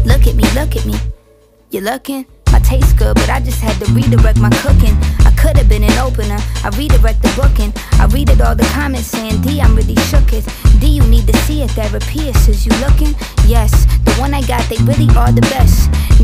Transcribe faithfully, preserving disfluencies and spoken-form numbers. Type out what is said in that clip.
Look at me, look at me. You looking? My taste good, but I just had to redirect my cooking. I could have been an opener, I redirect the booking. I read it all the comments saying, D, I'm really shook it. D, you need to see a therapist. Is you looking? Yes, the one I got, they really are the best.